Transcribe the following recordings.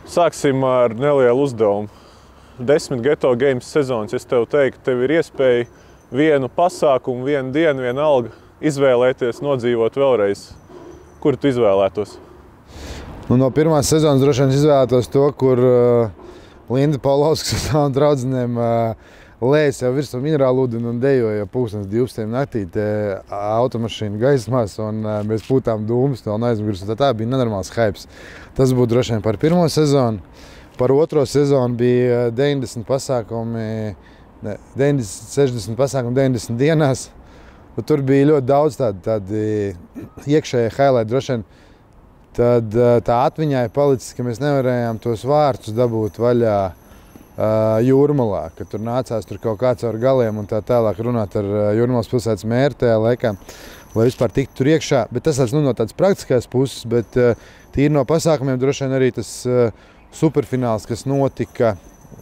Sāksim ar nelielu uzdevumu. 10 Geto Games sezonas, es tev teiktu, tev ir iespēja vienu pasākumu, vienu dienu, vienu algu izvēlēties, nodzīvot vēlreiz. Kur tu izvēlētos? No pirmās sezonas droši vien izvēlētos to, kur Linda Paulovska ar savām draudzenēm lēs jau virsmu minerālu ūdeni un dejoja 12 naktī automašīnu gaismās, un mēs pūtām dūmus no aizmugures. Tā bija nenormāls hypes. Tas būtu droši vien par pirmo sezonu. Par otro sezonu bija 90 pasākumi, 60 pasākumi 90 dienās. Tur bija ļoti daudz tādi iekšējie highlighti. Droši vien tad tā atmiņā ir palicis, ka mēs nevarējām tos vārtus dabūt vaļā Jūrmalā, ka tur nācās kaut kāds ar galiem un tā tālāk runāt ar Jūrmalas pilsētas mēru tajā laikā, lai vispār tiktu tur iekšā. Bet tas no tādas praktiskās puses, bet tīri no pasākumiem droši vien arī tas superfināls, kas notika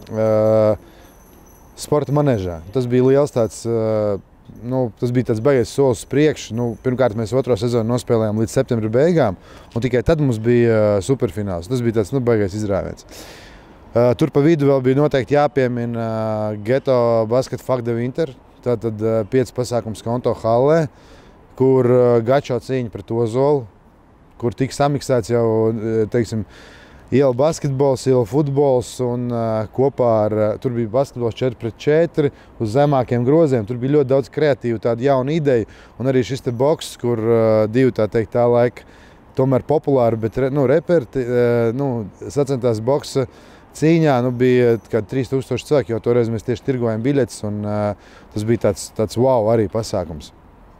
sporta manežā. Tas bija liels tāds, tas bija tāds baigais solis uz priekšu. Pirmkārt, mēs otro sezonu nospēlējām līdz septembra beigām, un tikai tad mums bija superfināls. Tas bija tāds baigais izrāviens. Tur pa vidu vēl bija noteikti jāpiemina Geto Basket Fuck the Winter. Tātad 5 pasākums Konto hallē, kur gačo cīņa pret Ozolu, kur tika samiksēts jau, teiksim, iela basketbols, iela futbols, un kopā tur bija basketbols 4-4 uz zemākiem groziem. Tur bija ļoti daudz kreatīvu, tādu jaunu ideju, un arī šis te boks, kur divi tā laika tomēr populāri, bet reperi sacentās boksa cīņā. Bija kādi 3000 cilvēki, jo toreiz mēs tieši tirgojam biļetes, un tas bija tāds wow arī pasākums.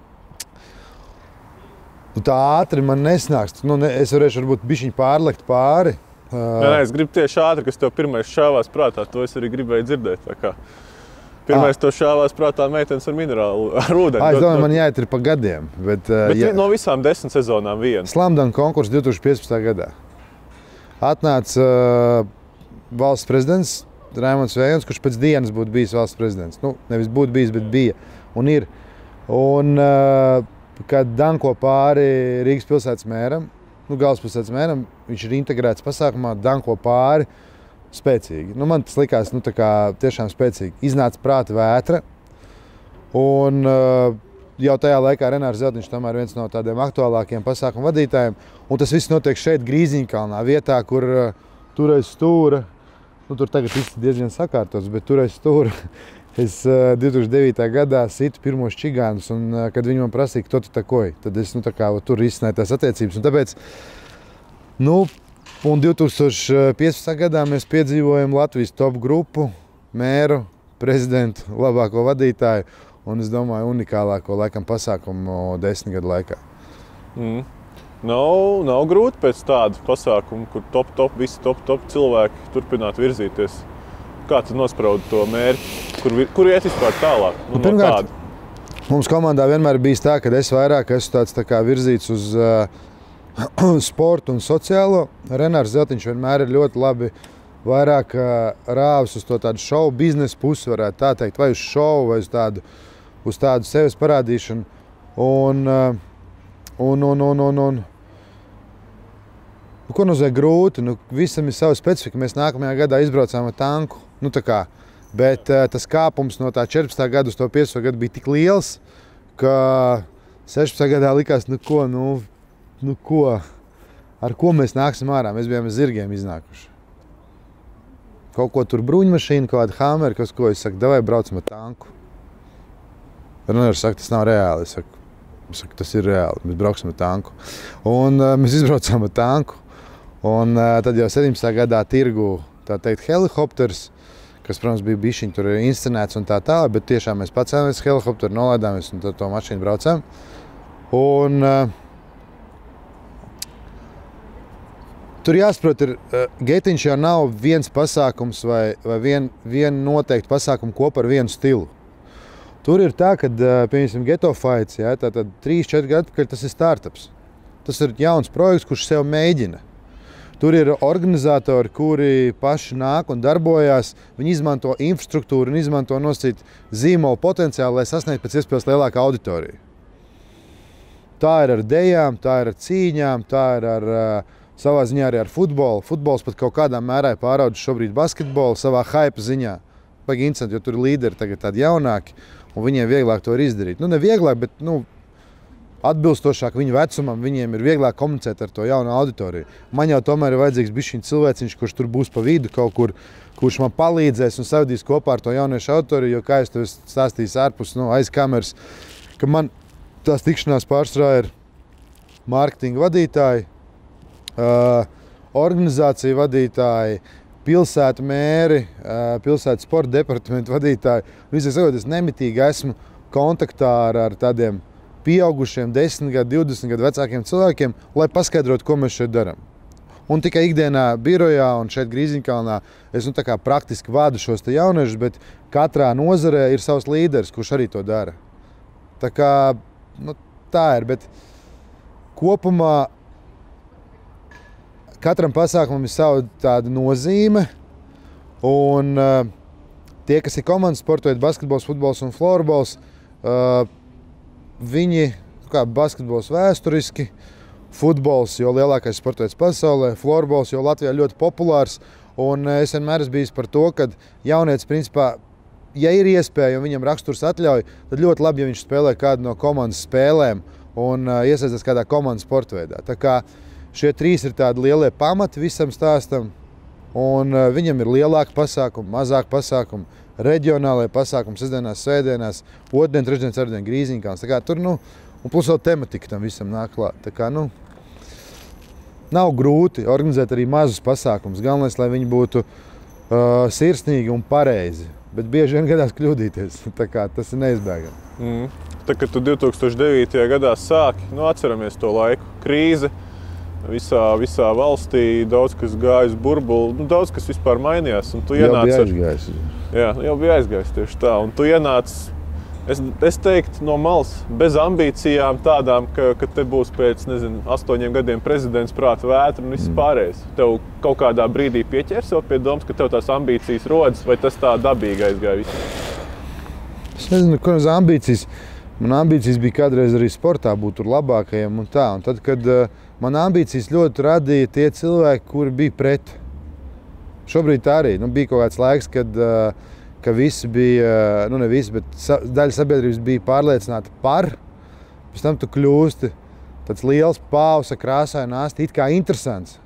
Tā ātri man nesnāks. Es varēšu varbūt bišķiņ pārlekt pāri. Es gribu tieši ātri, kas tev pirmais šāvās prātā, to es arī gribēju dzirdēt. Pirmais to šāvās prātā meitenes ar minerālu, ar ūdeni. Es domāju, man jāiet ir pa gadiem. Bet no visām 10 sezonām viena. Slamdunk konkurss 2015. gadā. Atnāca valsts prezidents Raimonds Vējons, kurš pēc dienas būtu bijis valsts prezidents. Nevis būtu bijis, bet bija un ir. Un kad danko pāri Rīgas pilsētas mēram, galvaspilsētas mēram, viņš ir integrēts pasākumā, danko pāri spēcīgi. Man tas likās tiešām spēcīgi. Iznāca prāta vētra, un jau tajā laikā Renārs Zeltiņš tomēr viens no tādiem aktuālākiem pasākumu vadītājiem, un tas viss notiek šeit Grīziņkalnā, vietā, kur tur aiz stūra, tur tagad viss diezgan sakārtots, bet tur aiz stūra es 2009. gadā situ pirmos čigānus, un kad viņi man prasīja, ko tu takoji, tad es tur izsnēju tās attiecības. Un tāpēc, un 2015. gadā mēs piedzīvojam Latvijas top grupu, mēru, prezidentu, labāko vadītāju, un es domāju, unikālāko laikam pasākumu 10 gadu laikā. Nav grūti pēc tādu pasākumu, kur visi top cilvēki turpināt virzīties. Kā tu nospraudi to mērķi? Kur iet vispār tālāk? Pirmkārt, mums komandā vienmēr bijis tā, ka es vairāk esmu tāds virzīts uz sportu un sociālo. Renārs Zeltiņš vienmēr ir ļoti labi vairāk rāvis uz to tādu šovu biznesa pusi, varētu tā teikt, vai uz šovu, vai uz tādu sevis parādīšanu. Ko nozīmē grūti? Visam ir sava specifika. Mēs nākamajā gadā izbraucām ar tanku. Bet tas kāpums no tā 14. gada uz to 15. gadu bija tik liels, ka 16. gadā likās, ar ko mēs nāksim ārā. Mēs bijām ar zirgiem iznākuši. Kaut ko tur bruņmašīnu, kaut kādu hameri, ko es saku, davai braucam ar tanku. Runārs saka, tas nav reāli. Es saku, tas ir reāli, mēs brauksim ar tanku. Un mēs izbraucām ar tanku. Un tad jau 17. gadā tirgu, tā teikt, helikopters, kas, protams, bija bišķiņ tur inscenēts un tā tālāk, bet tiešām mēs pacēlamies helikopteru, nolaidāmies un tad to mašīnu braucām. Un tur jāsaprot, Getiņš jau nav viens pasākums vai vien noteikti pasākumu kopā ar vienu stilu. Tur ir tā, ka, piemēram, Geto Fights, tātad 3-4 gadu, kad tas ir startups. Tas ir jauns projekts, kurš sev mēģina. Tur ir organizatori, kuri paši nāk un darbojās. Viņi izmanto infrastruktūru un izmanto nosacīt zīmolu potenciālu, lai sasniegtu pēc iespējas lielāku auditoriju. Tā ir ar dejām, tā ir ar cīņām, tā ir ar savā ziņā arī ar futbolu. Futbols pat kaut kādā mērā ir pāraudis šobrīd basketbolu savā hype ziņā. Baigi interesanti, jo tur ir līderi tagad tādi jaunāki, un viņiem vieglāk to ir izdarīt. Nu, ne vieglāk, bet atbilstošāk viņu vecumam, viņiem ir vieglāk komunicēt ar to jaunu auditoriju. Man jau tomēr ir vajadzīgs bišķiņ cilvēciņš, kurš tur būs pa vidu kaut kur, kurš man palīdzēs un savadīs kopā ar to jauniešu auditoriju, jo, kā es tev stāstīju ārpus, aiz kameras, ka man tās tikšanās pārsvarā ir mārketinga vadītāji, organizāciju vadītāji, pilsētu mēri, pilsētu sporta departamentu vadītāji. Visai sakot, es nemitīgi esmu kontaktā ar tādiem pieaugušiem 10 gadu, 20 gadu vecākiem cilvēkiem, lai paskaidrotu, ko mēs šeit darām. Un tikai ikdienā birojā un šeit Grīziņkalnā es tā kā praktiski vādu šos te jauniešus, bet katrā nozarē ir savs līderis, kurš arī to dara. Tā kā, tā ir, bet kopumā katram pasākumam ir sava tāda nozīme, un tie, kas ir komandas sportojot, basketbols, futbols un florbols, viņi, kā basketbols vēsturiski, futbols, jo lielākais sportojums pasaulē, florbols, jo Latvijā ļoti populārs, un es vienmēr esmu bijis par to, ka jaunietis, principā, ja ir iespēja un viņam raksturs atļauj, tad ļoti labi, ja viņš spēlē kādu no komandas spēlēm un iesaistās kādā komandas sportveidā. Tā kā šie trīs ir tādi lielie pamati visam stāstam, un viņam ir lielāki pasākumi, mazāki pasākumi, reģionālajie pasākumi, sestdienās, svētdienās, otrdien, trešdien, ceturtdien, Grīziņkalns. Tā kā tur, un plus vēl tematika tam visam nāk klāt. Tā kā, nav grūti organizēt arī mazus pasākumus. Galvenais, lai viņi būtu sirsnīgi un pareizi. Bet bieži vien gadās kļūdīties. Tā kā tas ir neizbēgami. Tā, kad tu 2009. gadā sāki, atceramies to laiku, krīze, visā valstī, daudz kas gāja uz burbuli, daudz kas vispār mainījās. Un tu ienāci jau bija aizgājis tieši tā. Un tu ienāc, es teiktu, no malas, bez ambīcijām tādām, ka te būs pēc, 8 gadiem prezidents prāta vētra un viss pārējais. Tev kaut kādā brīdī pieķers jau pie domas, ka tev tās ambīcijas rodas, vai tas tā dabīgi aizgāja viss? Es nezinu, ko uz ambīcijas. Man ambīcijas bija kādreiz arī sportā būt tur labākajiem un tā. Un tad, kad man ambīcijas ļoti radīja tie cilvēki, kuri bija pret. Šobrīd tā arī. Bija kaut kāds laiks, ka visi bija, ne visi, bet daļa sabiedrības bija pārliecināta par. Pēc tam tu kļūsti tāds liels pausa krāsā un āsti, it kā interesants.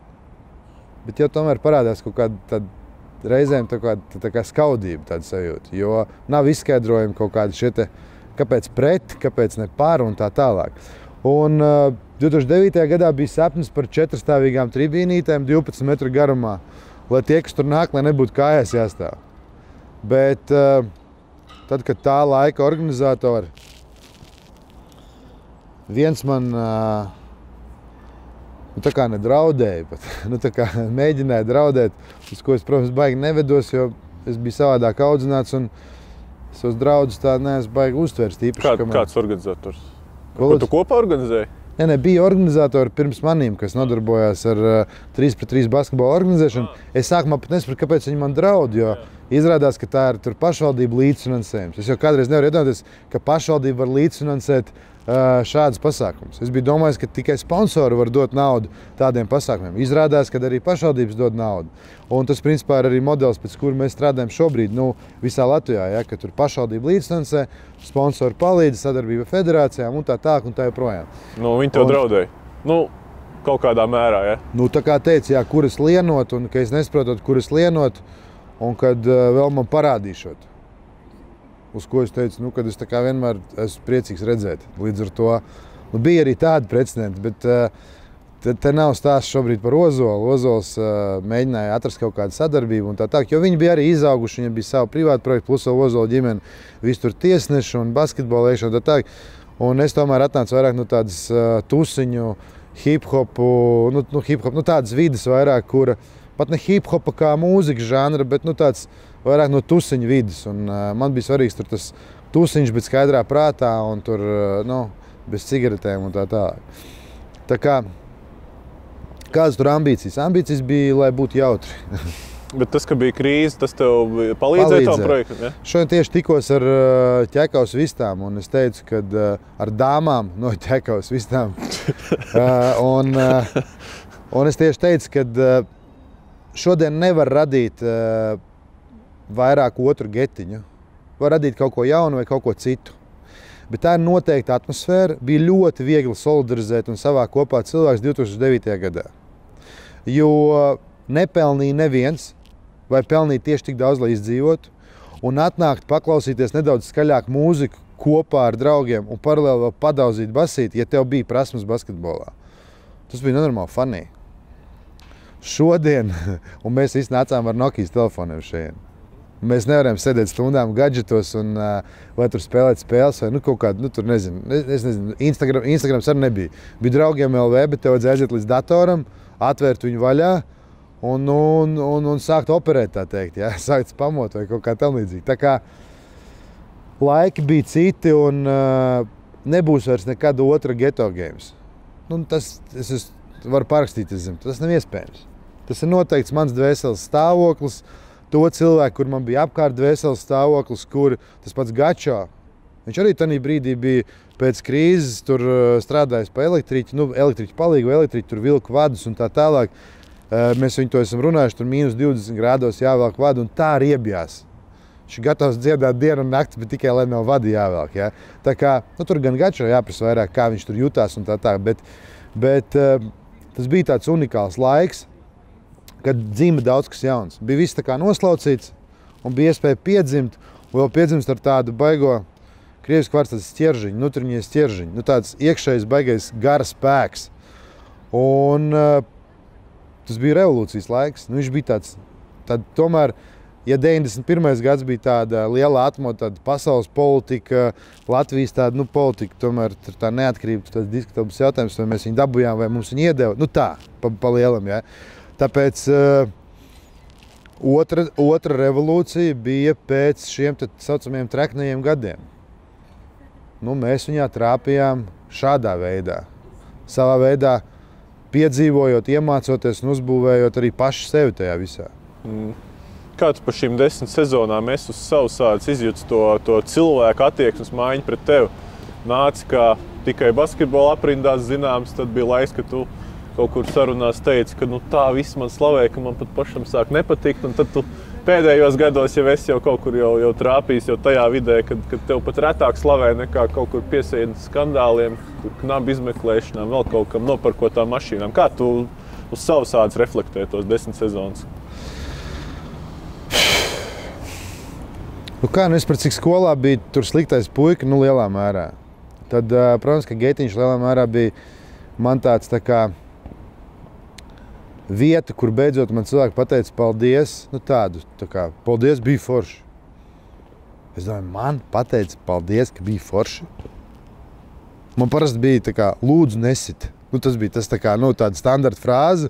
Bet jau tomēr parādās kaut kāda reizēm tā kā skaudība tāda sajūta, jo nav izskaidrojumi kaut kādi šie te, kāpēc pret, kāpēc ne par un tā tālāk. Un 2009. gadā bija sapnis par 4-stāvīgām tribīnītēm 12 metru garumā, lai tie, kas tur nāk, lai nebūtu kājās jāstāv. Bet tad, kad tā laika organizatori, viens man tā kā nedraudēja pat, tā kā mēģināja draudēt, uz ko es, protams, baigi nevedos, jo es biju savādāk audzināts un savus draudus tā neesmu baigi uztvērst īpaši. Kāds organizators? Ko tu kopā organizēji? Nē, bija organizatori pirms manīm, kas nodarbojās ar 3-pret-3 basketbola organizēšanu. Es sākumā pat nesapratu, kāpēc viņi man draud, jo izrādās, ka tā ir pašvaldība līdzfinansējums. Es jau kādreiz nevaru iedomāties, ka pašvaldība var līdzfinansēt šādas pasākumus. Es biju domājis, ka tikai sponsori var dot naudu tādiem pasākumiem. Izrādās, ka arī pašvaldības dod naudu. Un tas, principā, ir arī modelis, pēc kura mēs strādājam šobrīd visā Latvijā, ka tur pašvaldība līdzfinansē, sponsori palīdz, sadarbība federācijām un tā joprojām. Viņi tev draudēja? Kaut kādā mērā, ja? Tā kā teica, kuras lienot, un ka es nesaprotot, kuras lienot, un kad vēl man parādīšot. Uz ko es teicu, kad es tā kā vienmēr esmu priecīgs redzēt. Līdz ar to bija arī tādi precedenti, bet te nav stāsts šobrīd par Ozolu. Ozols mēģināja atrast kaut kādu sadarbību un tā, jo viņi bija arī izauguši, viņiem bija savu privātu projektu, plus Ozola ģimene, visi tur tiesneši un basketbolēšana un tā. Un es tomēr atnācu vairāk no tādas tusiņu, hip-hopu, tādas vidas vairāk, kura pat ne hip-hopa kā mūzikas žanra, bet tāds vairāk no tusiņu vidas. Un man bija svarīgs tur tas tusiņš, bet skaidrā prātā un tur, bez cigaretēm un tā. Tā kā, kādas tur ambīcijas? Ambīcijas bija, lai būtu jautri. Bet tas, ka bija krīze, tas tev palīdzēja tavu projektu, ja? Šodien tieši tikos ar ķekavas vistām, un es teicu, ka ar dāmām no ķekavas vistām. Un es tieši teicu, ka šodien nevar radīt vairāk otru getiņu. Var radīt kaut ko jaunu vai kaut ko citu. Bet tā ir noteikta atmosfēra. Bija ļoti viegli solidarizēt un savākt kopā cilvēks 2009. gadā. Jo nepelnīja neviens, vai pelnīja tieši tik daudz, lai izdzīvotu, un atnākt paklausīties nedaudz skaļāk mūziku kopā ar draugiem un paralēli vēl padauzīt basīt, ja tev bija prasmes basketbolā. Tas bija nenormāli funny. Šodien, un mēs visi nācām ar Nokijas telefoniem šeit. Mēs nevaram sēdēt stundām gadžetos un vai tur spēlēt spēles, vai kaut kādu, tur nezinu, es nezinu, Instagrams arī nebija. Bija draugiem LV, bet tev vajadzēja aiziet līdz datoram, atvērt viņu vaļā un sākt operēt, tā teikt, ja? Sākt spamot vai kaut kā tam līdzīgi. Tā kā laiki bija citi un nebūs vairs nekad otra Ghetto Games. Es varu parakstīt, tas nav iespējams. Tas ir noteikts mans dvēseles stāvoklis, to cilvēku, kur man bija apkārt dvēseles stāvoklis, kur tas pats Gačo. Viņš arī tajā brīdī bija pēc krīzes, tur strādājis pa elektriķi, elektriķi palīgu, elektriķi tur vilku vadus un tā tālāk. Mēs viņu to esam runājuši, tur -20 grādos jāvelk vadu un tā riebjās. Viņš ir gatavs dziedāt dienu un nakti, bet tikai, lai nav vadi jāvelk. Ja? Tā kā, tur gan Gačo jāprasa vairāk, kā viņš tur jutās un tā, bet tas bija tāds unikāls laiks, kad dzima daudz kas jauns. Bija viss tā kā noslaucīts un bija iespēja piedzimt, un vēl piedzimst ar tādu baigo krievisku vārds tāds ķieržiņu, nutriņie ķieržiņu, tāds iekšējais baigais gara spēks. Un tas bija revolūcijas laiks. Viņš bija tāds tomēr, ja 91. gads bija tāda liela atmoda, tāda pasaules politika, Latvijas tāda, politika, tomēr tā neatkarība, tāds diskutabls jautājums, vai mēs viņu dabujām, vai mums viņu iedeva, tā, pa lielam, ja. Tāpēc otra revolūcija bija pēc šiem tā saucamajiem treknajiem gadiem. Mēs viņā trāpījām šādā veidā. Savā veidā piedzīvojot, iemācoties un uzbūvējot arī paši sevi tajā visā. Kā tu pa šīm 10 sezonām esi uz savas ādas izjūti to cilvēku attieksmes maiņu pret tevi? Nāci kā tikai basketbola aprindās zināms, tad bija laiks, ka tu kaut kur sarunās teici, ka tā viss man slavē, ka man pat pašam sāk nepatikt, un tad tu pēdējos gados jau esi kaut kur jau trāpījis jau tajā vidē, kad tev pat retāk slavē nekā kaut kur piesēdi skandāliem, knabu izmeklēšanām, vēl kaut kam noparkotām mašīnām. Kā tu uz savas ādas reflektē tos 10 sezonas? Es par cik skolā biju tur sliktais puika, lielā mērā. Tad, protams, ka Geitiņš lielā mērā bija man tāds tā kā vieta, kur beidzot man cilvēki pateica paldies, tādu, tā kā, paldies, bija forši. Es domāju, man pateica paldies, ka bija forši. Man parasti bija tā kā, lūdzu nesit. Tas bija tas tā kā, tāda standarta frāze.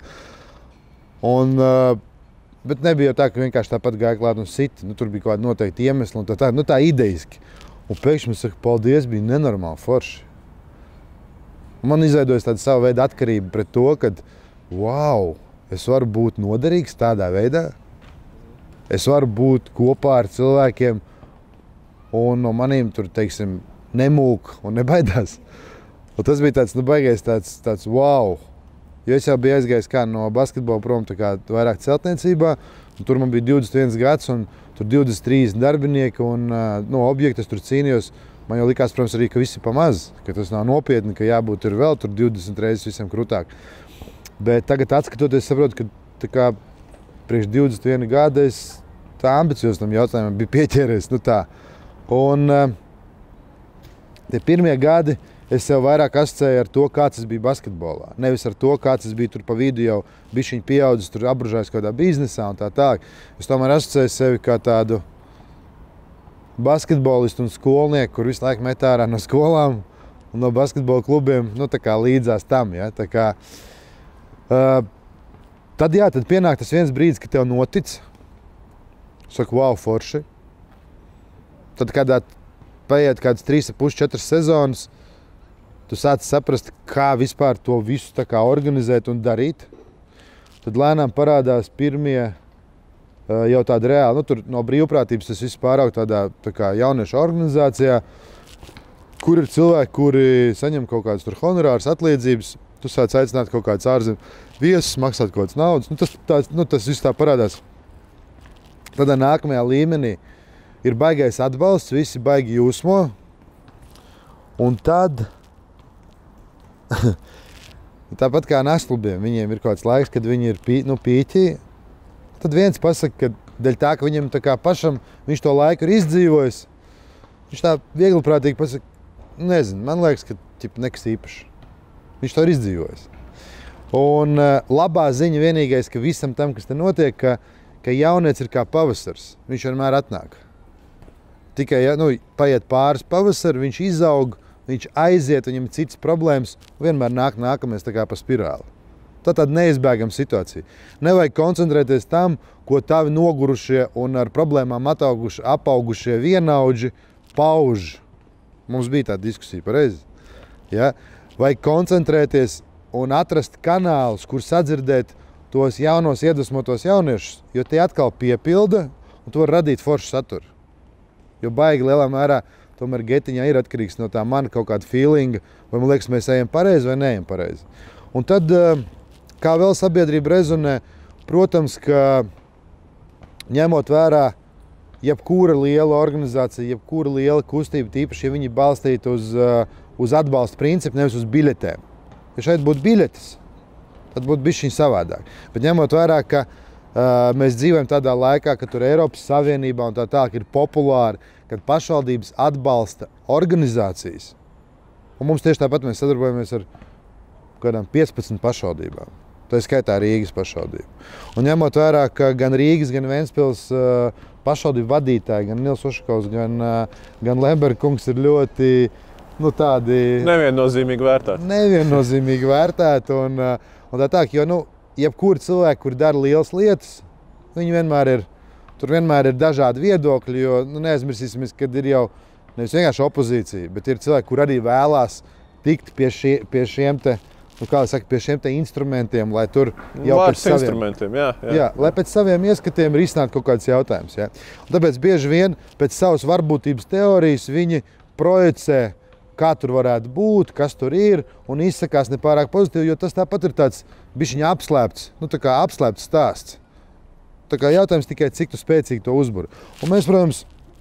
Bet nebija jau tā, ka vienkārši tāpat gāja klāt un sit. Tur bija kaut kāda noteikti iemesla un tā ideiski. Un pēkšņi man saka, paldies, bija nenormāli forši. Man izveidojas tāda sava veida atkarība pret to, kad wow, es varu būt noderīgs tādā veidā. Es varu būt kopā ar cilvēkiem un no manīm tur, teiksim, nemūk un nebaidās. Un tas bija tāds, baigais tāds wow. Jo es jau biju aizgājis kā no basketbola prom tā kā vairāk celtniecībā. Tur man bija 21 gads un tur 23 darbinieki un objekti es tur cīnījos. Man jau likās, protams, arī, ka visi pamaz, ka tas nav nopietni, ka jābūt ir vēl tur 20 reizes visiem krutāk. Bet tagad atskatoties, saprotu, ka tā kā priekš 21 gada es tā ambicios tam jautājumam bija pieķēries. Un tie pirmie gadi es sev vairāk asociēju ar to, kāds es biju basketbolā. Nevis ar to, kāds es biju tur pa vidu jau bišķiņ pieaudzis, tur apbružājis kādā biznesā un tā tālāk. Es tomēr asociēju sevi kā tādu basketbolistu un skolnieku, kur visu laiku met ārā no skolām un no basketbola klubiem, tā kā līdzās tam, ja. Tā kā, tad pienāk tas viens brīdis, ka tev notic. Saku, wow, forši. Tad kādā paiet kādas 3,5–4 sezonas, tu sāc saprast, kā vispār to visu tā kā organizēt un darīt. Tad lēnām parādās pirmie jau tādi reāli, tur no brīvprātības tas viss pāraug tādā tā kā jauniešu organizācijā, kur ir cilvēki, kuri saņem kaut kādas tur honorāras, atliedzības, Tu sāc aicināt kaut kāds ārzem viesus, maksāt kaut kāds naudas. Tas viss tā parādās. Tādā nākamajā līmenī ir baigais atbalsts, visi baigi jūsmo. Un tad, tāpat kā nasklubiem, viņiem ir kaut kāds laiks, kad viņi ir pīķī. Tad viens pasaka, ka dēļ tā, ka viņam tā kā pašam viņš to laiku ir izdzīvojis, viņš tā viegliprātīgi pasaka, nezinu, man liekas, ka nekas īpašs. Viņš to ir izdzīvojis. Un labā ziņa vienīgais, ka visam tam, kas te notiek, ka jaunieci ir kā pavasars. Viņš vienmēr atnāk. Tikai, paiet pāris pavasari, viņš izaug, viņš aiziet, viņam ir citas problēmas, un vienmēr nākamais tā kā pa spirāli. Tā tāda neizbēgama situācija. Nevajag koncentrēties tam, ko tavi nogurušie un ar problēmām apaugušie vienaudži pauž. Mums bija tāda diskusija, pareizi. Ja? Vajag koncentrēties un atrast kanālus, kur sadzirdēt tos jaunos iedvesmotos jauniešus, jo tie atkal piepilda un tu vari radīt foršu saturu. Jo baigi lielā mērā tomēr getiņā ir atkarīgs no tā mana kaut kāda feelinga, vai man liekas, mēs ejam pareizi vai neejam pareizi. Un tad, kā vēl sabiedrība rezonē, protams, ka ņemot vērā jebkura liela organizācija, jebkura liela kustība, tīpaši, ja viņi balstītu uz atbalsta principu, nevis uz biļetēm. Ja šeit būtu biļetes, tad būtu bišķiņ savādāk. Bet ņemot vērā, ka mēs dzīvojam tādā laikā, kad tur Eiropas Savienībā un tā ir populāri, kad pašvaldības atbalsta organizācijas, un mums tieši tāpat mēs sadarbojamies ar kādām 15 pašvaldībām. Tā ir skaitā Rīgas pašvaldība. Un ņemot vērā, ka gan Rīgas, gan Ventspils pašvaldību vadītāji, gan Nils Ušakovs, gan Lemberga kungs ir ļoti tādi... Neviennozīmīgi vērtēti. Un tā, jo jebkuri cilvēki, kuri dara lielas lietas, viņi vienmēr ir dažādi viedokļi, jo neaizmirsīsimies, kad ir jau nevis vienkārši opozīcija, bet ir cilvēki, kur arī vēlās tikt pie šiem te, pie šiem te instrumentiem, lai tur jau pēc saviem... Jā, lai pēc saviem ieskatiem risinātu kaut kāds jautājums. Ja? Un tāpēc bieži vien pēc savas varbūtības teorijas viņi projicē, kā tur varētu būt, kas tur ir, un izsakās nepārāk pozitīvi, jo tas tāpat ir tāds bišķiņa apslēpts, tā kā apslēpts stāsts. Tā kā jautājums tikai, cik tu spēcīgi to uzburi. Un mēs, protams,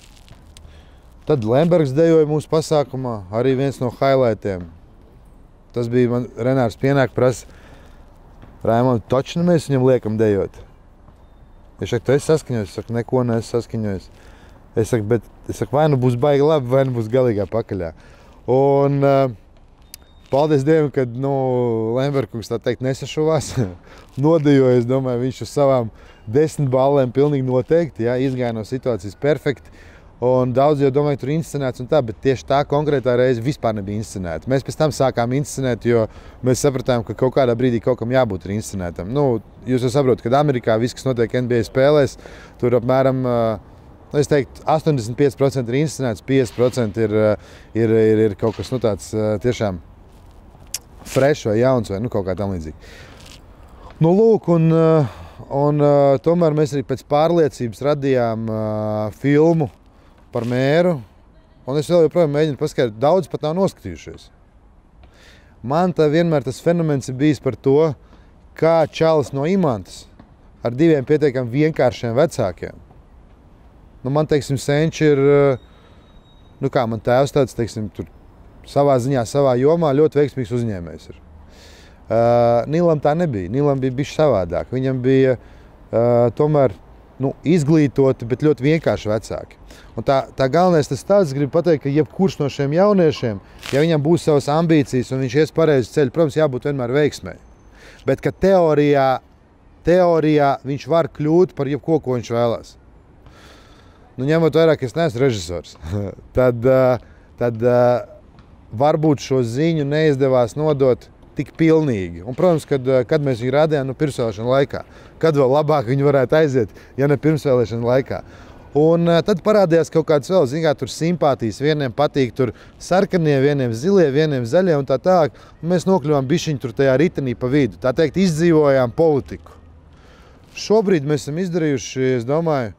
tad Lembergs dejoja mūsu pasākumā, arī viens no highlightiem. Tas bija man, Renārs pienāk prasa, Raimond, točni mēs viņam liekam dejot. Es saku, tu esi saskaņojis? Es saku, neko neesi saskaņojis. Es saku, vai nu būs baigi labi, vai nu būs galīgā pakaļā. Un paldies Dievam, kad Lembergs tā teikt nesašuvās, nodejoja, es domāju, viņš uz savām 10 ballēm pilnīgi noteikti, ja, izgāja no situācijas perfekti. Un daudz jau domāju, tur inscenēts un tā, bet tieši tā konkrētā reize vispār nebija inscenēta. Mēs pēc tam sākām inscenēt, jo mēs sapratām, ka kaut kādā brīdī kaut kam jābūt ir inscenētam. Jūs jau saprotat, kad Amerikā viss, kas notiek NBA spēlēs, tur apmēram, es teiktu, 85% ir inscenēts, 50% ir kaut kas tāds tiešām fresh vai jauns vai kaut kā tam līdzīgi. Lūk, un tomēr mēs arī pēc pārliecības radījām filmu par mēru, un es vēl joprojām mēģinu paskaidrot, daudz pat nav noskatījušies. Man vienmēr tas fenomens ir bijis par to, kā čalis no Imantas ar 2 pietiekami vienkāršiem vecākiem. Man, teiksim, senči ir, man tēvs tāds, teiksim, tur savā ziņā, savā jomā ļoti veiksmīgs uzņēmējs ir. Nilam tā nebija. Nilam bija bišķi savādāk. Viņam bija tomēr izglītoti, bet ļoti vienkārši vecāki. Un tā galvenais tas tāds, gribu pateikt, ka jebkurš no šiem jauniešiem, ja viņam būs savas ambīcijas un viņš ies pareizi ceļu, protams, jābūt vienmēr veiksmēji. Bet ka teorijā viņš var kļūt par jebko, ko viņš vēlās. Ņemot vērā, ka es neesmu režisors, tad varbūt šo ziņu neizdevās nodot tik pilnīgi. Un, protams, kad mēs viņu rādījām pirmsvēlēšanu laikā, kad vēl labāk viņi varētu aiziet, ja ne pirmsvēlēšanu laikā. Un tad parādījās kaut kāds vēl, tur simpātijas. Vieniem patīk tur sarkanie, vieniem zilie, vieniem zaļie un tā tālāk. Mēs nokļuvām bišķiņu tur tajā ritenī pa vidu. Tā teikt, izdzīvojām politiku. Šobrīd mēs esam izdarījuši, es domāju,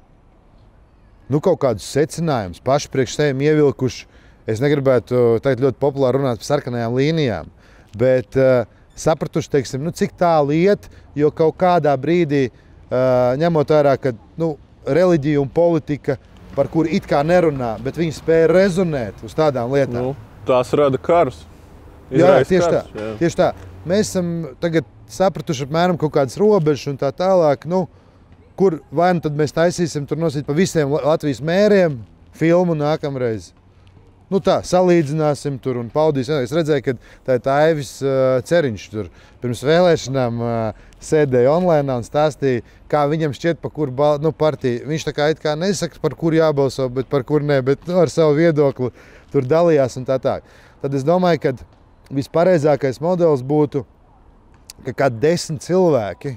kaut kādus secinājumus, paši priekš sevim ievilkuši. Es negribētu tagad ļoti populāri runāt par sarkanajām līnijām, bet sapratuši, teiksim, cik tālu iet, jo kaut kādā brīdī, ņemot vērā, ka reliģija un politika, par kuru it kā nerunā, bet viņi spēja rezonēt uz tādām lietām. Tās rada karus. Jā, tieši tā. Mēs esam tagad sapratuši apmēram kaut kādas robežas un tā tālāk, kur vai nu tad mēs taisīsim tur nosīt pa visiem Latvijas mēriem filmu nākamreiz. Tā, salīdzināsim tur un paudīsim. Es redzēju, ka tā ir Aivis Ceriņš tur pirms vēlēšanām sēdēja online un stāstīja, kā viņam šķiet, pa kuru partiju. Viņš tā kā it kā nesaka, par kuru jābalso, bet par kuru ne, bet ar savu viedokli tur dalījās un tā tā. Tad es domāju, ka vispareizākais modelis būtu, ka kā 10 cilvēki,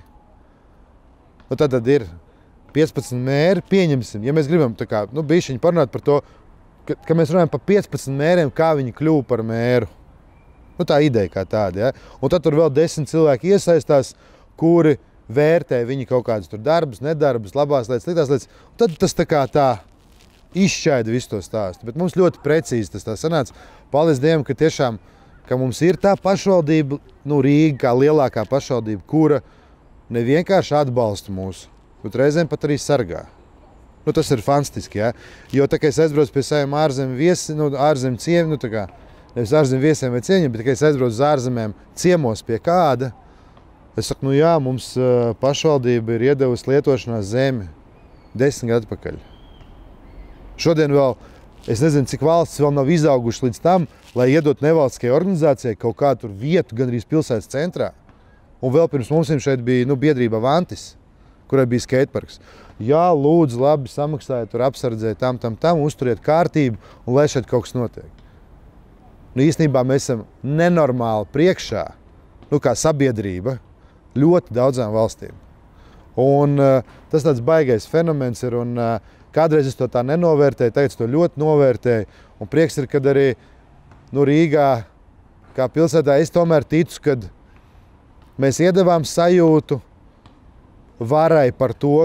tad ir 15 mēri, pieņemsim, ja mēs gribam tā kā, bišķiņi parunāt par to, ka mēs runājam par 15 mēriem, kā viņi kļuva par mēru. Tā ideja kā tāda, ja? Un tad tur vēl 10 cilvēki iesaistās, kuri vērtē viņi kaut kādus tur darbus, nedarbus, labās lietas, sliktās lietas. Un tad tas tā izšķaida visu to stāstu. Bet mums ļoti precīzi tas tā sanāca. Paldies Dievam, ka tiešām, ka mums ir tā pašvaldība, Rīga kā lielākā pašvaldība, kura ne vienkārši atbalsta mūsu, bet reizēm pat arī sargā. Tas ir fantastiski, ja? Jo tā kā es aizbraucu pie saviem ārzemju viesiem, ārzemju ciemiem, nevis ārzemju viesiem vai cieņiem, bet tikai es aizbraucu uz ārzemēm ciemos pie kāda, es saku, jā, mums pašvaldība ir iedevusi lietošanās zemi 10 gadu atpakaļ. Šodien vēl, es nezinu, cik valsts vēl nav izauguši līdz tam, lai iedot nevalstiskajai organizācijai kaut kādu tur vietu gandrīz pilsētas centrā. Un vēl pirms mums šeit bija biedrība Vantis, kurai bija skateparks. Jā, lūdzu, labi samaksājiet, tur apsardzēt tam, uzturiet kārtību un lai šeit kaut kas notiek. Īstenībā mēs esam nenormāli priekšā, kā sabiedrība, ļoti daudzām valstīm. Un tas tāds baigais fenomens ir, un kādreiz es to tā nenovērtēju, tagad es to ļoti novērtēju. Un prieks ir, kad arī Rīgā, kā pilsētā, es tomēr ticu, kad mēs iedevām sajūtu varai par to,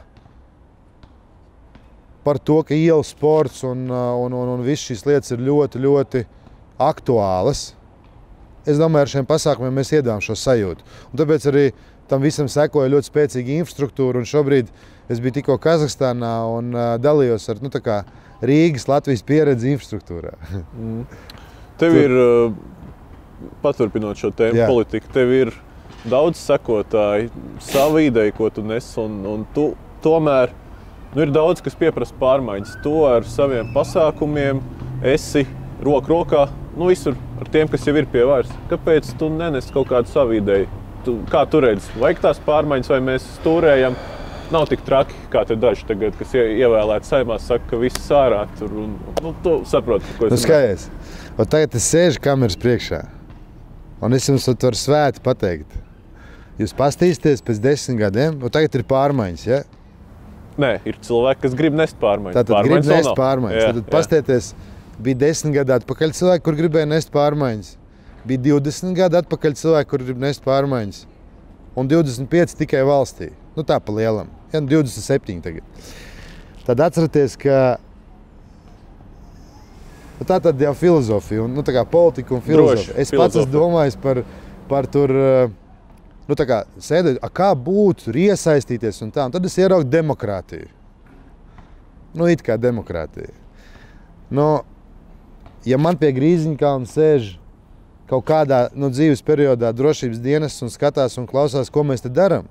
ka ielu sports un viss šīs lietas ir ļoti, ļoti aktuālas. Es domāju, ar šiem pasākumiem mēs iedevām šo sajūtu. Un tāpēc arī tam visam sekoja ļoti spēcīga infrastruktūra. Un šobrīd es biju tikko Kazahstānā un dalījos ar Rīgas, Latvijas pieredzi infrastruktūrā. Tev ir, paturpinot šo tēmu politiku, tev ir daudz sekotāji, savu ideju, ko tu nes, un tu tomēr ir daudz, kas pieprasa pārmaiņas. Tu ar saviem pasākumiem esi roku rokā, visur ar tiem, kas jau ir pie varas. Kāpēc tu nenes kaut kādu savu ideju? Kā tu redzi? Vajag tās pārmaiņas, vai mēs stūrējam? Nav tik traki, kā te daži tagad, kas ievēlēti Saeimā, saka, ka viss sārā tur. Tu saproti, ko es skaties. Tagad es sēžu kameras priekšā, un es jums varu svēti pateikt. Jūs pastīsties pēc 10 gadiem, un tagad ir pārmaiņas, ja? Nē, ir cilvēki, kas grib nest pārmaiņas. Tātad grib nest pārmaiņas. Tātad pastieties, bija 10 gadu atpakaļ cilvēki, kur gribēja nest pārmaiņas. Bija 20 gadu atpakaļ cilvēki, kur grib nest pārmaiņas. Un 25 tikai valstī. Tā pa lielam. 27 tagad. Tad atceraties, ka tā tad jau filozofija, un tā kā politika un filozofija. Es pats esmu domājis par tur, sēdēt, kā būtu iesaistīties un tā. Un tad es ieraugu demokrātiju. It kā demokrātija. Ja man pie Grīziņkalna sēž kaut kādā dzīves periodā drošības dienests un skatās un klausās, ko mēs te darām,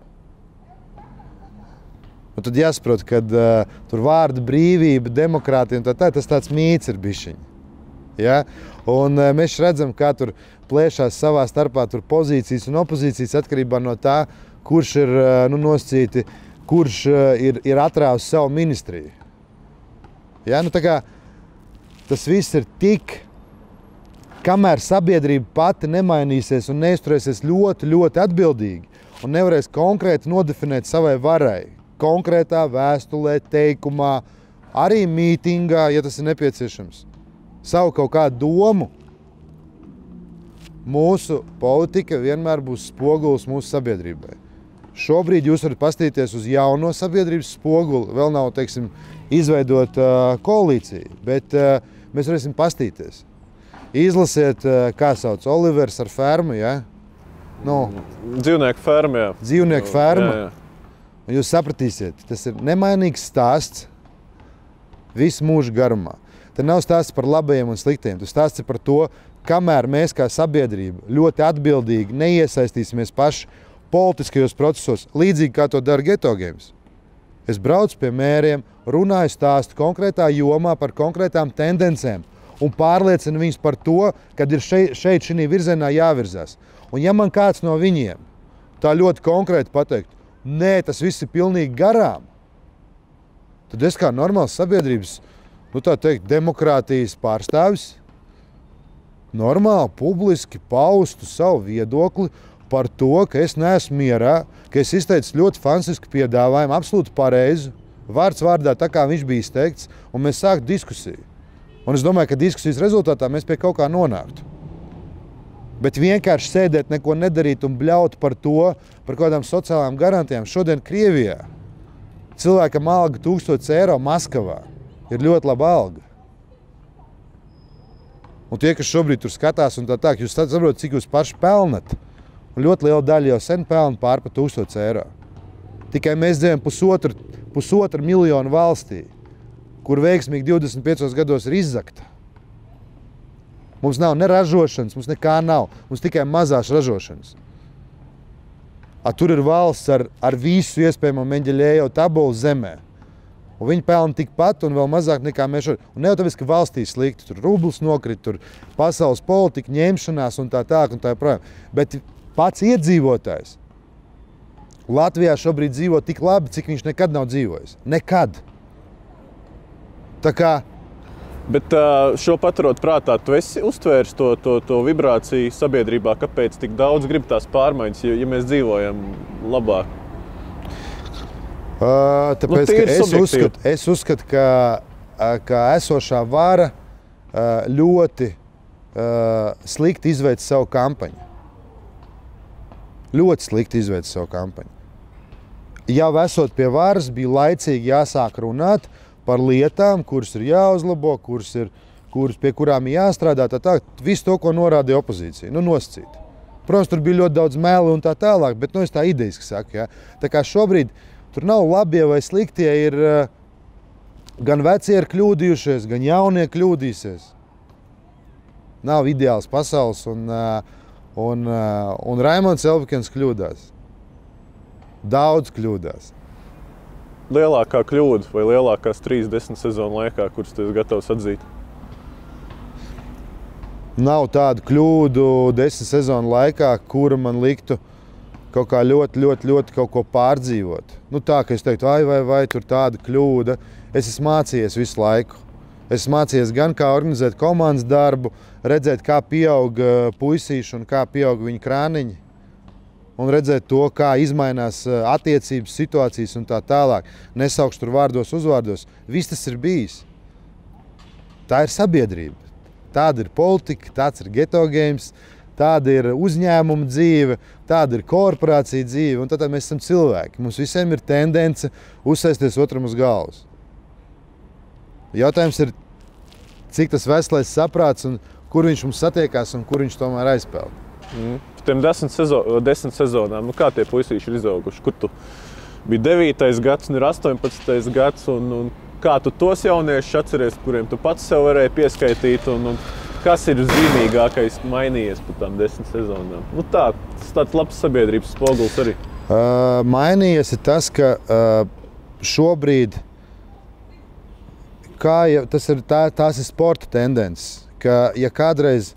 tad jāsaprot, ka tur vārda brīvība, demokrātija un tā, tas tāds mīts ir bišķiņi. Ja? Un mēs redzam, kā tur plēšās savā starpā tur pozīcijas un opozīcijas atkarībā no tā, kurš ir nosacīti, kurš ir atrāvis savu ministriju. Ja? Tas viss ir tik, kamēr sabiedrība pati nemainīsies un neizturēsies ļoti, ļoti atbildīgi un nevarēs konkrēti nodefinēt savai varai, konkrētā vēstulē, teikumā, arī mītingā, ja tas ir nepieciešams, savu kaut kādu domu, mūsu politika vienmēr būs spogulis mūsu sabiedrībai. Šobrīd jūs varat pastīties uz jauno sabiedrības spoguli, vēl nav, izveidot koalīciju, bet mēs varēsim pastīties. Izlasiet, kā sauc, Olivers ar fermu, ja? Nu, Dzīvnieku ferma, jā. Dzīvnieku ferma. Jā, jā. Un jūs sapratīsiet, tas ir nemainīgs stāsts visu mūžu garumā. Te nav stāsts par labajiem un sliktiem. Tas stāsts ir par to, kamēr mēs kā sabiedrība ļoti atbildīgi neiesaistīsimies paši politiskajos procesos, līdzīgi kā to dara Geto Games. Es braucu pie mēriem, runāju stāstu konkrētā jomā par konkrētām tendencēm un pārliecinu viņus par to, kad ir šeit šī virzienā jāvirzās. Un ja man kāds no viņiem tā ļoti konkrēti pateikt, nē, tas viss ir pilnīgi garām, tad es kā normāls sabiedrības, tā teikt, demokrātijas pārstāvis, normāli, publiski paustu savu viedokli par to, ka es neesmu mierā, ka es izteicu ļoti fantastisku piedāvājumu, absolūti pareizu, vārds vārdā tā kā viņš bija izteikts, un mēs sāktu diskusiju. Un es domāju, ka diskusijas rezultātā mēs pie kaut kā nonāktu. Bet vienkārši sēdēt, neko nedarīt un bļaut par to, par kādām sociālām garantijām. Šodien Krievijā cilvēkam alga 1000 eiro Maskavā ir ļoti laba alga. Un tie, kas šobrīd tur skatās un tā, jūs saprotat, cik jūs paši pelnat. Un ļoti liela daļa jau sen pelna pār pa 1000 eiro. Tikai mēs dzīvojam pusotru miljonu valstī, kur veiksmīgi 25 gados ir izzakta. Mums nav ne ražošanas, mums nekā nav. Mums tikai mazās ražošanas. Tur ir valsts ar visu iespējamo Meņģeļejevu tabulu zemē. Un viņi pelna tikpat un vēl mazāk nekā mēs šodien. Un ne jau tāpēc, ka valstī slikti, tur rublis nokrit, tur pasaules politika, ņemšanās un tā projām. Bet pats iedzīvotājs Latvijā šobrīd dzīvo tik labi, cik viņš nekad nav dzīvojis. Nekad. Tā kā Bet šo paturot prātā, tu esi uztvērs to vibrāciju sabiedrībā, kāpēc tik daudz grib tās pārmaiņas, ja mēs dzīvojam labāk? Tāpēc, ka es uzskatu, ka esošā vara ļoti slikti izveic savu kampaņu. Ļoti slikti izveic savu kampaņu. Jau esot pie varas, bija laicīgi jāsāk runāt par lietām, kuras ir jāuzlabo, pie kurām ir jāstrādā, visu to, ko norādīja opozīcija, nosacīt. Protams, tur bija ļoti daudz meli un tā tālāk, bet es tā idejiski saku, ja. Tā kā šobrīd tur nav labie vai sliktie, ir gan vecie ir kļūdījušies, gan jaunie kļūdīsies. Nav ideāls pasaules un Raimonds Elbikens kļūdās. Daudz kļūdās. Lielākā kļūda vai lielākās 30 sezonu laikā, kuras tu esi gatavs atzīt? Nav tādu kļūdu 10 sezonu laikā, kura man liktu kaut kā ļoti kaut ko pārdzīvot. Tā, ka es teiktu, vai tur tāda kļūda. Es esmu mācījies visu laiku. Es esmu mācījies gan kā organizēt komandas darbu, redzēt, kā pieaug puisīši un kā pieaug viņu krāniņi. Un redzēt to, kā izmainās attiecības, situācijas un tā tālāk. Nesaukšu tur vārdos, uzvārdos. Viss tas ir bijis. Tā ir sabiedrība. Tāda ir politika, tāds ir Geto Games, tāda ir uzņēmuma dzīve, tāda ir korporācija dzīve, un tad mēs esam cilvēki. Mums visiem ir tendence uzsēsties otram uz galvas. Jautājums ir, cik tas veselais saprāts un kur viņš mums satiekās un kur viņš tomēr aizpeld. Par tiem 10 sezonām, kā tie puisīši ir izauguši? Kur tu biji 9. gads un ir 18. gads, un kā tu tos jauniešus atceries, kuriem tu pats sev varēji pieskaitīt, un kas ir zīmīgākais mainījies par tām 10 sezonām? Tas tāds labs sabiedrības spoguls arī. Mainījies ir tas, ka šobrīd, tās ir sporta tendences, ka ja kādreiz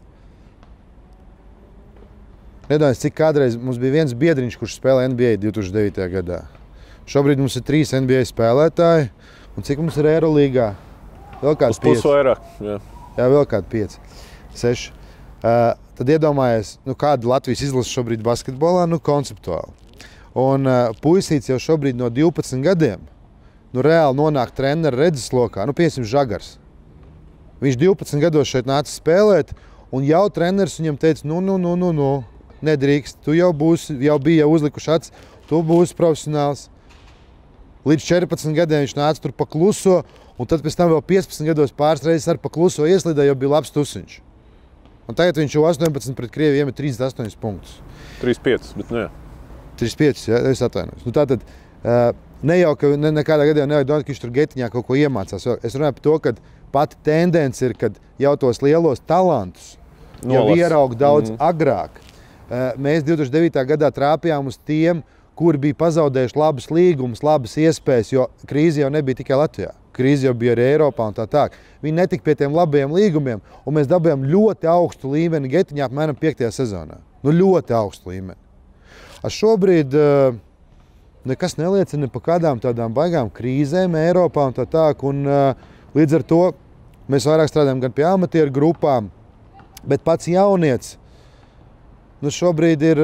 Nedomāju, cik kādreiz mums bija viens biedriņš, kurš spēlē NBA 2009. gadā. Šobrīd mums ir 3 NBA spēlētāji, un cik mums ir Eirolīgā? Vēl kāds 5. Uz vairāk, jā. Jā, vēl kādi 5, 6. Tad iedomājies, kāda Latvijas izlase šobrīd basketbolā, konceptuāli. Un puisīts jau šobrīd no 12 gadiem, reāli nonāk treneru redzeslokā, piemēram, Žagars. Viņš 12 gados šeit nāca spēlēt, un jau treneris viņam teica, nedrīkst, tu jau bija uzlikuši acis, tu būsi profesionāls. Līdz 14 gadiem viņš nāca tur pa kluso, un tad pēc tam vēl 15 gados pāris reizes ar pa kluso ieslidēja, jau bija labs tusiņš. Un tagad viņš jau 18 pret Krieviju iemet 38 punktus. 3-5, bet ne. 3-5, ja, es atvainojos. Nu, tātad, ne jau, ka nekādā gadījumā nevajag domāt, ka viņš tur getiņā kaut ko iemācās. Es runāju par to, ka pati tendence ir, kad jau tos lielos talantus jau ieraug daudz agrāk. Mēs 2009. gadā trāpījām uz tiem, kuri bija pazaudējuši labus līgumus, labas iespējas, jo krīze jau nebija tikai Latvijā. Krīze jau bija arī Eiropā un tā. Viņi netika pie tiem labajiem līgumiem, un mēs dabējām ļoti augstu līmeni getiņā apmēram 5. sezonā. Nu, ļoti augstu līmeni. Šobrīd nekas neliecina par kādām tādām baigām krīzēm Eiropā un tā. Un līdz ar to mēs vairāk strādājam gan pie amatieru grupām, bet pats jaunietis šobrīd ir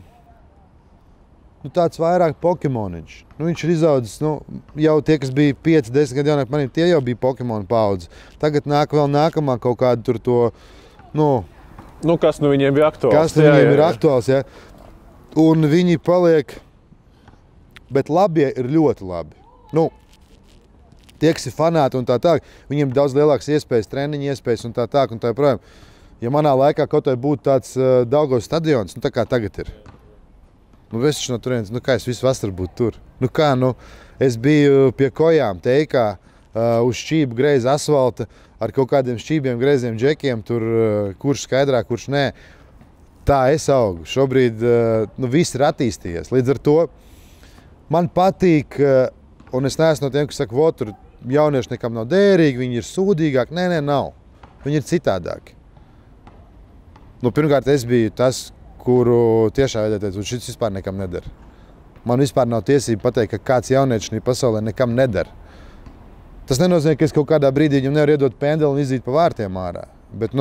tāds vairāk Pokemoniņš. Viņš ir izaudzis, jau tie, kas bija 5-10 gadu jaunāki maniem, tie jau bija Pokemon paudze. Tagad nāk vēl nākamā kaut kāda tur to, kas viņiem bija aktuāls. Kas viņiem ir aktuāls, ja. Un viņi paliek, bet labie ir ļoti labi. Tie, kas ir fanāti un tā, viņiem daudz lielākas iespējas, treniņu iespējas un tā projām. Ja manā laikā kaut vai būtu tāds Daugavas stadions, tā kā tagad ir. Es taču no turienes, kā es visu vasaru būtu tur? Es biju pie kojām teikā uz šķību greiza asfalta ar kaut kādiem šķībiem, greiziem džekiem, tur kurš skaidrā, kurš nē. Tā es augu. Šobrīd viss ir attīstījies. Līdz ar to man patīk, un es neesmu no tiem, kas saka, tur jaunieši nekam nav dērīgi, viņi ir sūdīgāki. Nē, nav. Viņi ir citādāki. Pirmkārt, es biju tas, kuru tiešā veidā teicu, un šis vispār nekam nedara. Man vispār nav tiesība pateikt, ka kāds jaunietis šajā pasaulē nekam nedara. Tas nenozīmē, ka es kaut kādā brīdī viņam nevaru iedot pendeli un izīt pa vārtiem ārā. Bet,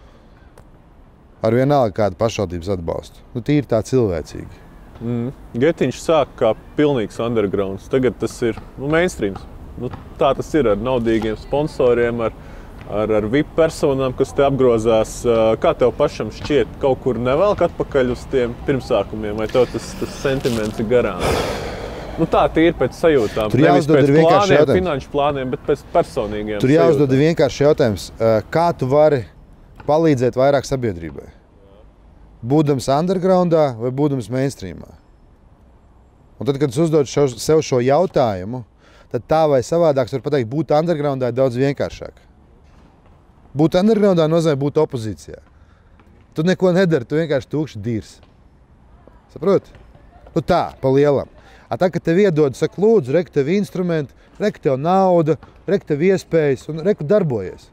ar vienalga kādu pašvaldības atbalstu. Tīri tā cilvēcīgi. Getiņš sāk kā pilnīgs undergrounds. Tagad tas ir mainstreams. Tā tas ir ar naudīgiem sponsoriem, ar VIP personām, kas te apgrozās. Kā tev pašam šķiet, kaut kur nevelk atpakaļ uz tiem pirmsākumiem, vai tev tas sentiments ir garām? Tā ir pēc sajūtām. Nevis pēc plāniem, finanšu plāniem, bet pēc personīgiem. Tur jāuzdod vienkārši jautājums, kā tu vari palīdzēt vairāk sabiedrībai? Būdams undergroundā vai būdams mainstreamā? Un tad, kad es uzdodu sev šo jautājumu, tad tā vai savādāks var pateikt, būt undergroundā ir daudz vienkāršāk. Būt undergroundā nozīmē būt opozīcijā. Tu neko nedari, tu vienkārši tukši dīrs. Saproti? Tā, pa lielam. Tā, kad tev iedod, saka, lūdzu, reku tev instrumenti, reku tev nauda, reku tev iespējas un reku darbojies.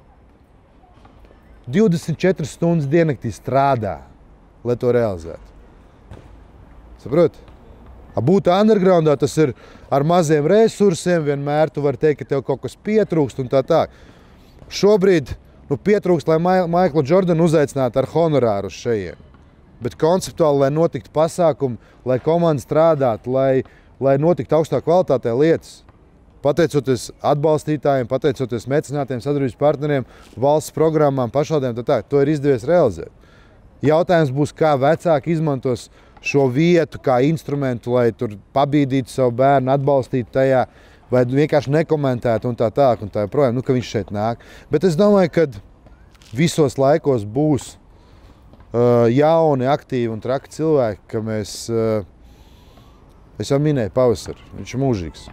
24 stundas diennaktī strādā, lai to realizētu. Saproti? Būt undergroundā tas ir ar maziem resursiem, vienmēr tu vari teikt, ka tev kaut kas pietrūkst un tā. Šobrīd pietrūkst, lai Maiklu Jordanu uzaicinātu ar honorāru uz šejien. Bet konceptuāli, lai notiktu pasākumi, lai komanda strādātu, lai notiktu augstā kvalitātē lietas. Pateicoties atbalstītājiem, pateicoties mecenātiem, sadarbības partneriem, valsts programmām, pašvaldēm, to ir izdevies realizēt. Jautājums būs, kā vecāki izmantos šo vietu kā instrumentu, lai tur pabīdītu savu bērnu, atbalstītu tajā, vai vienkārši nekomentētu un tā projām, ka viņš šeit nāk. Bet es domāju, ka visos laikos būs jauni, aktīvi un traki cilvēki, ka mēs, es jau minēju pavasaru, viņš ir mūžīgs.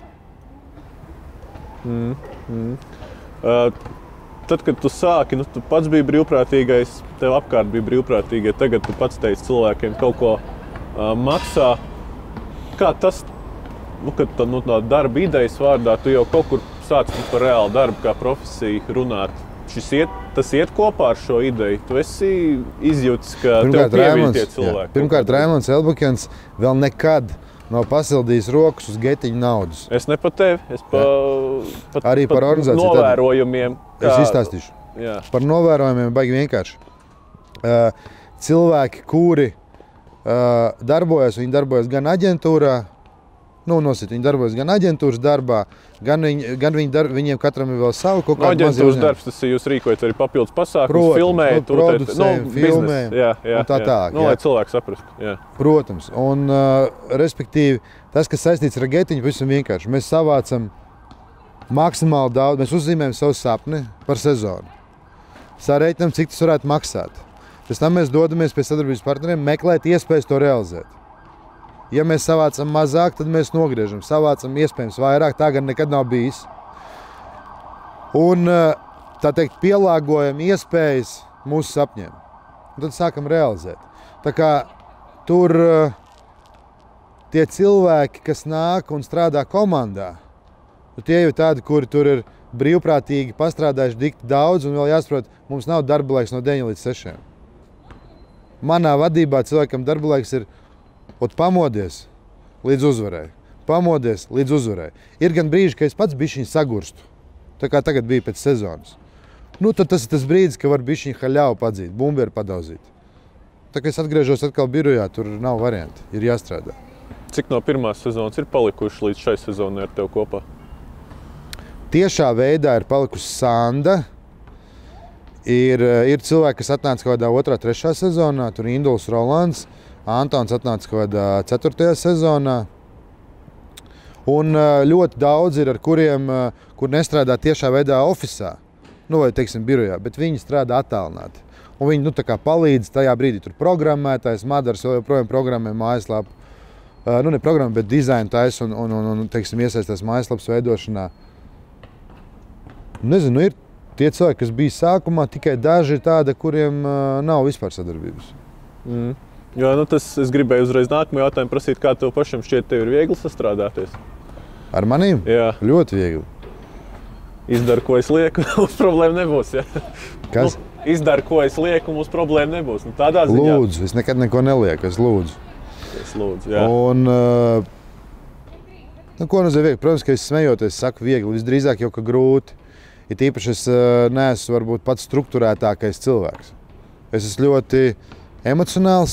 Tad, kad tu sāki, tu pats biji brīvprātīgais, tev apkārt bija brīvprātīgie, tagad tu pats teici cilvēkiem kaut ko maksā. Kā tas, kad tā darba idejas vārdā, tu jau kaut kur sāc par reālu darbu kā profesiju runāt. Tas iet kopā ar šo ideju. Tu esi izjūtis, ka tev pievīd tie cilvēki. Pirmkārt, Raimonds Elbakens vēl nekad nav pasildījis rokas uz getiņu naudas. Es ne par tevi, es arī par organizāciju. Novērojumiem. Es izstāstīšu. Jā. Par novērojumiem baigi vienkārši. Cilvēki, kuri darbojas, viņi darbojas gan aģentūrā, viņi darbojas gan aģentūras darbā, gan viņiem katram ir vēl savu kaut kādu mazie aģentūras darbs, tas ir jūs rīkojat arī papildus pasākumus, filmējat, producējam, filmējam un tā tālāk. Lai cilvēki saprastu. Jā. Protams. Un, respektīvi, tas, kas saistīts ar getiņu, pavisam vienkārši. Mēs savācam maksimāli daudz, mēs uzzīmējam savu sapni par sezonu. Sarēķinām, cik tas varētu maksāt. Pēc tam mēs dodamies pie sadarbības partneriem meklēt iespējas to realizēt. Ja mēs savācam mazāk, tad mēs nogriežam. Savācam iespējams vairāk, tā gan nekad nav bijis. Un, tā teikt, pielāgojam iespējas mūsu sapņiem. Un tad sākam realizēt. Tā kā tur tie cilvēki, kas nāk un strādā komandā, tie jau tādi, kuri tur ir brīvprātīgi pastrādājuši dikti daudz un vēl jāsaprot, mums nav darba laiks no 9 līdz 6. Manā vadībā cilvēkam darba laiks ir pamodies līdz uzvarai. Pamodies līdz uzvarai. Ir gan brīži, ka es pats bišķiņ sagurstu. Tā kā tagad bija pēc sezonas. Nu, tad tas ir tas brīdis, ka var bišķiņ haļāvu padzīt, bumbieru padauzīt. Tā kā es atgriežos atkal birojā, tur nav varianti, ir jāstrādā. Cik no pirmās sezonas ir palikuši līdz šai sezonai ar tev kopā? Tiešā veidā ir palikusi Sanda. Ir cilvēki, kas atnāca kaut kādā 2., 3. sezonā. Tur Induls Rolands, Antons atnāca kaut kādā 4. sezonā. Un ļoti daudz ir, ar kuriem, kur nestrādā tiešā veidā ofisā, nu vai, teiksim, birojā, bet viņi strādā attālināti. Un viņi, nu, tā kā palīdz tajā brīdī tur programmētājs, Madars vēl joprojām programmē mājaslapu. Nu, ne programma, bet dizainu taisa un teiksim, iesaistās mājaslapas veidošanā. Nezinu, ir tie cilvēki, kas bija sākumā, tikai daži ir tādi, kuriem nav vispār sadarbības. Jā, nu tas es gribēju uzreiz nākamo jautājumu prasīt, kā tev pašam šķiet, tev ir viegli sastrādāties? Ar manīm? Jā. Ļoti viegli. Izdara, ko es lieku, mums problēma nebūs. Ja? Kas? Nu, izdara, ko es lieku, mums problēma nebūs. Nu, tādā ziņā. Lūdzu, es nekad neko nelieku, es lūdzu. Es lūdzu, jā. Un, nu, ko nozīmē viegli? Protams, ka es smejoties saku viegli, visdrīzāk jau ka grūti. Ja tīpaši es neesmu varbūt pats strukturētākais cilvēks. Es esmu ļoti emocionāls.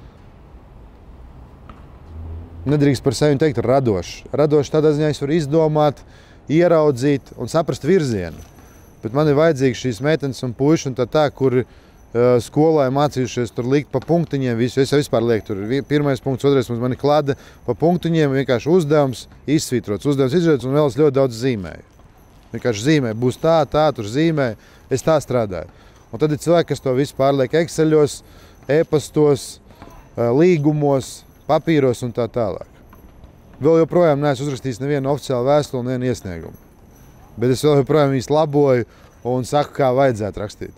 Nedrīkst par sevi teikt radošs. Radošs tādā ziņā es varu izdomāt, ieraudzīt un saprast virzienu. Bet man ir vajadzīgs šīs meitenes un puiši un tā, kuri skolā mācījušies tur likt pa punktiņiem visu. Es jau vispār lieku tur 1. punkts, 2. punkts, man ir klade pa punktiņiem, vienkārši uzdevums izsvītrots, uzdevums izsvītrots un vēl es ļoti daudz zīmēju. Vienkārši zīmē, būs tā, tur zīmē, es tā strādāju. Un tad ir cilvēki, kas to visu pārliek Exceļos, e-pastos, līgumos, papīros un tā tālāk. Vēl joprojām neesmu uzrakstījis nevienu oficiālu vēstuli, nevienu iesniegumu. Bet es vēl joprojām īsti laboju un saku, kā vajadzētu rakstīt.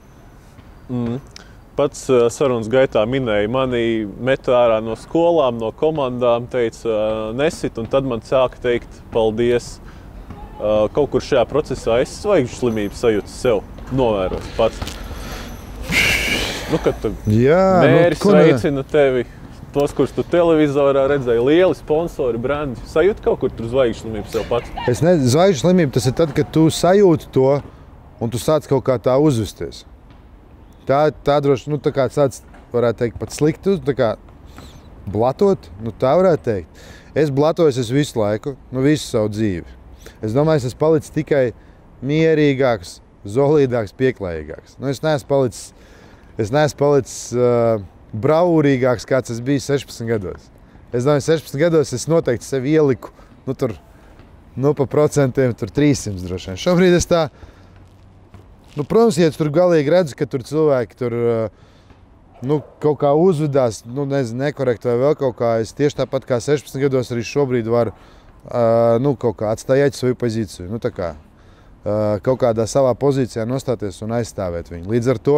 Pats sarunas gaitā minēja, mani met ārā no skolām, no komandām, teica nesit, un tad man sāka teikt paldies. Kaut kur šajā procesā es zvaigžņu slimību sajūtu sev, novērot pats. Nu, kad tu mēris veicina tevi, tos, kurus tu televizorā redzēji, lieli sponsori, brandi, sajūti kaut kur tur zvaigžņu slimību sev pats? Es nezinu, zvaigžņu slimību tas ir tad, kad tu sajūti to un tu sāc kaut kā tā uzvesties. Tā droši, nu tā kā sāc, varētu teikt, pat slikti, tā kā blatot, nu tā varētu teikt. Es blatojos visu laiku, nu visu savu dzīvi. Es domāju, es esmu palicis tikai mierīgāks, zolīdāks, pieklājīgāks. Nu, es neesmu palicis braurīgāks, kāds es biju 16 gados. Es domāju, 16 gados es noteikti sevi ieliku, pa procentiem, 300 droši vien. Šobrīd es tā, protams, ja tur galīgi redzu, ka tur cilvēki tur, kaut kā uzvedās, nekorekti vai vēl kaut kā, es tieši tāpat kā 16 gados arī šobrīd varu kaut kā atstājāt savu pozīciju, kaut kādā savā pozīcijā nostāties un aizstāvēt viņu. Līdz ar to,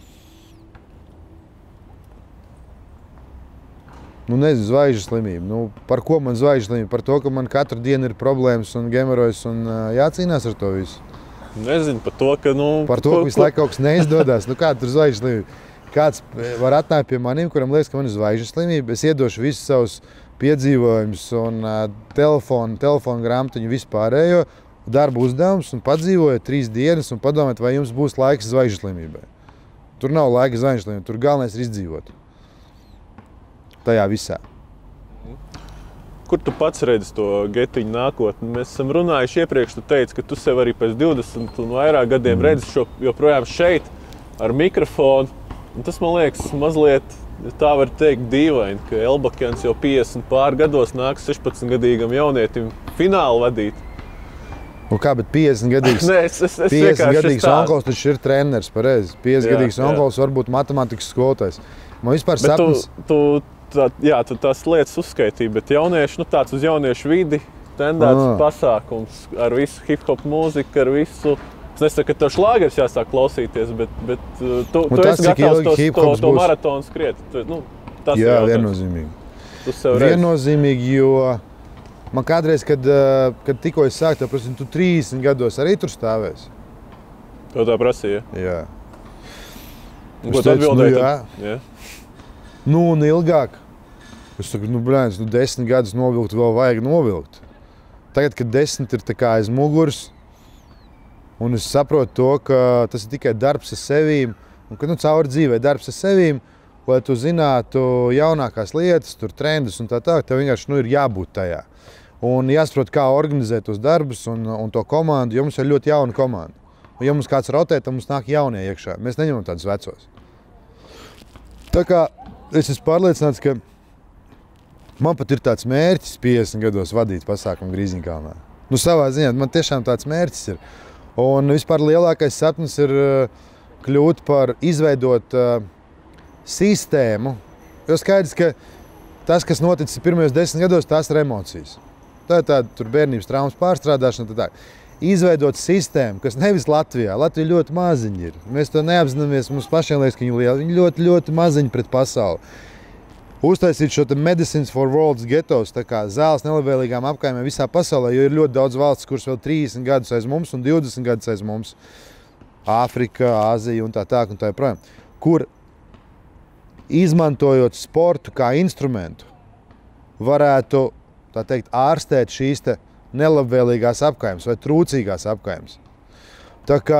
zvaigžņu slimība. Par ko man zvaigžņu slimība? Par to, ka man katru dienu ir problēmas un gemerojas un jācīnās ar to visu. Nezinu, par to, ka, Par to, ka visu laiku kaut kas neizdodas. Kāda tur zvaigžņu slimība? Kāds var atnākt pie maniem, kuram liekas, ka man ir zvaigžņu slimība. Es iedošu visus savus piedzīvojums un telefonu grāmatiņu vispārējo, darba uzdevums un padzīvoju 3 dienas un padomāt, vai jums būs laiks zvaigžņu slimībai. Tur nav laika zvaigžņu slimībai, tur galvenais ir izdzīvot. Tajā visā. Kur tu pats redzi to getiņu nākotni? Mēs esam runājuši iepriekš, tu teici, ka tu sev arī pēc 20 un vairāk gadiem redzi joprojām šeit ar mikrofonu. Un tas man liekas mazliet, tā var teikt, dīvaini, ka Elbakjans jau 50 pār gados nāk 16-gadīgam jaunietim finālu vadīt. Nu kā, bet 50-gadīgs Nē, es vienkārši onkulis taču ir treneris, pareizi. 50-gadīgs onkulis var būt matemātikas skolotājs. Man vispār sapnis... Tu tās lietas uzskaitīji, bet jaunieši, tāds uz jauniešu vidi tendēts pasākums ar visu hip-hop mūziku, ar visu... Es nesaku, ka tev šlāgers jāsāk klausīties, bet tu esi gatavs to maratonu skriet. Jā, viennozīmīgi. Viennozīmīgi, jo man kādreiz, kad tikko es sāku, tev prasīju, tu 30 gados arī tur stāvēsi? Tev tā prasīja? Jā. Ko tu atbildēji? Jā. Nu, un ilgāk. Es saku, 10 gadus novilkt vēl vajag novilkt. Tagad, kad 10 ir tā kā aiz muguras, un es saprotu to, ka tas ir tikai darbs ar sevīm, un ka cauri dzīvē darbs ar sevīm, lai tu zinātu jaunākās lietas, tur trendus un tā, tev vienkārši ir jābūt tajā. Un jāsaprot, kā organizēt tos darbus un to komandu, jo mums ir ļoti jauna komanda. Un ja mums kāds rotē, tad mums nāk jaunie iekšā. Mēs neņemam tādus vecos. Tā kā es esmu pārliecināts, ka man pat ir tāds mērķis 50 gados vadīt pasākumu Grīziņkalnā. Savā ziņā man tiešām tāds mērķis ir. Un vispār lielākais sapnis ir kļūt par izveidot sistēmu. Jo skaidrs, ka tas, kas noticis pirmajos 10 gados, tās ir emocijas. Tā ir tāda bērnības traumas pārstrādāšana. Tā. Izveidot sistēmu, kas nevis Latvijā. Latvija ļoti maziņi ir. Mēs to neapzināmies, mums pašiem liekas, ka viņi lieli. Viņi ļoti, ļoti maziņi pret pasauli. Uztaisīt šo Medicines for World's Getos, tā kā zāles nelabvēlīgām apkaimēm visā pasaulē, jo ir ļoti daudz valsts, kuras vēl 30 gadus aiz mums un 20 gadus aiz mums. Āfrika, Āzija un tā joprojām. Kur izmantojot sportu kā instrumentu, varētu, tā teikt, ārstēt šīs nelabvēlīgās apkaimes vai trūcīgās apkaimes. Tā kā,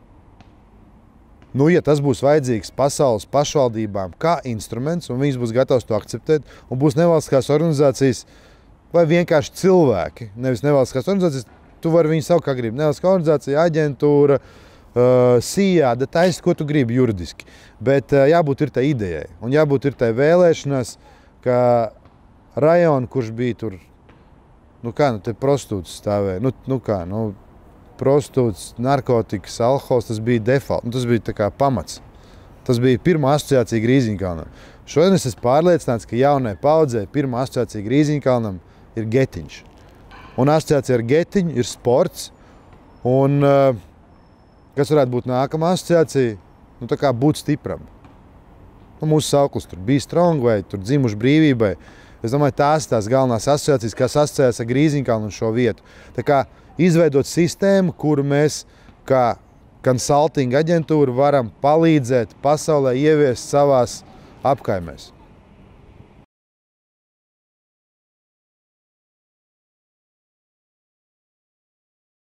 ja tas būs vajadzīgs pasaules pašvaldībām kā instruments, un viņas būs gatavs to akceptēt, un būs nevalstiskās organizācijas vai vienkārši cilvēki, nevis nevalstiskās organizācijas, tu vari viņu saukt kā gribi. Nevalstiskā organizācija, aģentūra, sijāda, taisa, ko tu gribi juridiski. Bet jābūt ir tai idejai, un jābūt ir tai vēlēšanās, ka rajonu, kurš bija tur, te prostitūts stāvēja, prostitūts, narkotikas, alkohols, tas bija default, tas bija tā kā pamats. Tas bija pirmā asociācija Grīziņkalnam. Šodien es esmu pārliecināts, ka jaunai paudzē pirmā asociācija Grīziņkalnam ir getiņš. Un asociācija ar getiņu ir sports, un kas varētu būt nākamā asociācija? Tā kā būt stipram. Mūsu sauklis tur bija strong vai tur dzimuši brīvībai. Es domāju, tās galvenās asociācijas, kas asociējas ar Grīziņkalnu un šo vietu. Tā kā izveidot sistēmu, kuru mēs kā consulting aģentūra varam palīdzēt pasaulē ieviest savās apkaimēs.